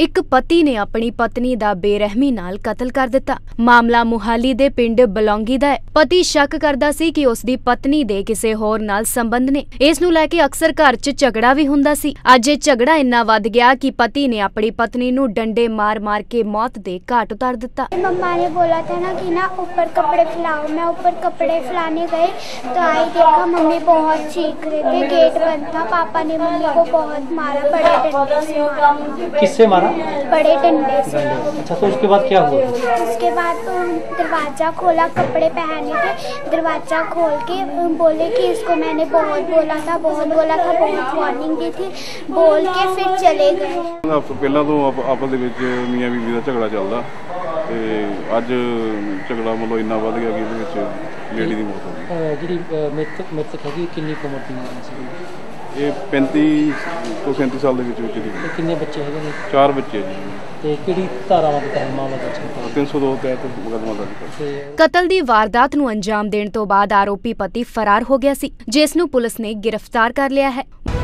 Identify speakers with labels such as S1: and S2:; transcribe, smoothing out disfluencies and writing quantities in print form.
S1: ਇੱਕ ਪਤੀ ਨੇ ਆਪਣੀ ਪਤਨੀ ਦਾ ਬੇਰਹਿਮੀ ਨਾਲ ਕਤਲ ਕਰ ਦਿੱਤਾ। ਮਾਮਲਾ ਮੁਹਾਲੀ ਦੇ ਪਿੰਡ ਬਲੌਂਗੀ ਦਾ ਹੈ। ਪਤੀ ਸ਼ੱਕ ਕਰਦਾ ਸੀ ਕਿ ਉਸ ਦੀ ਪਤਨੀ ਦੇ ਕਿਸੇ ਹੋਰ ਨਾਲ ਸੰਬੰਧ ਨੇ। ਇਸ ਨੂੰ ਲੈ ਕੇ ਅਕਸਰ ਘਰ 'ਚ ਝਗੜਾ ਵੀ ਹੁੰਦਾ ਸੀ। ਅੱਜ ਇਹ ਝਗੜਾ ਇੰਨਾ ਵੱਧ ਗਿਆ ਕਿ ਪਤੀ ਨੇ ਆਪਣੀ ਪਤਨੀ ਨੂੰ ਡੰਡੇ मार के मौत दे घाट उतार दिता।
S2: मम्मा ने बोला था ना कि ना ऊपर कपड़े फैलाओ। मैं ऊपर कपड़े फैलाने गई तो आई देखा मम्मी बहुत चीख रहे थे। गेट बंद था। पापा ने मम्मी को बहुत मारा, बड़े डंडे से मारा।
S3: किससे मारा?
S2: बड़े डंडे से।
S3: अच्छा, तो उसके बाद क्या हुआ?
S2: उसके बाद तो दरवाजा खोला, कपड़े पहने थे, दरवाजा खोल के बोले कि इसको मैंने बहुत बोला था, बहुत वार्निंग दी थी, बोल के फिर चले गए।
S4: पहला तो आपस दे मियाँ बीवी का झगड़ा चलता ते अज झगड़ा मतलब इन्ना वध गया कि लेडी की मौत हो गई।
S3: जी मृतक है कितनी उम्र दी?
S4: ये 35 तो 37 साल
S3: कितने बच्चे है?
S4: 4 बच्चे जी।
S1: ਕਤਲ ਦੀ ਵਾਰਦਾਤ ਨੂੰ ਅੰਜਾਮ ਦੇਣ ਤੋਂ ਬਾਅਦ ਆਰੋਪੀ ਪਤੀ ਫਰਾਰ ਹੋ ਗਿਆ ਸੀ, ਜਿਸ ਨੂੰ ਪੁਲਿਸ ਨੇ ਗ੍ਰਿਫਤਾਰ ਕਰ ਲਿਆ ਹੈ।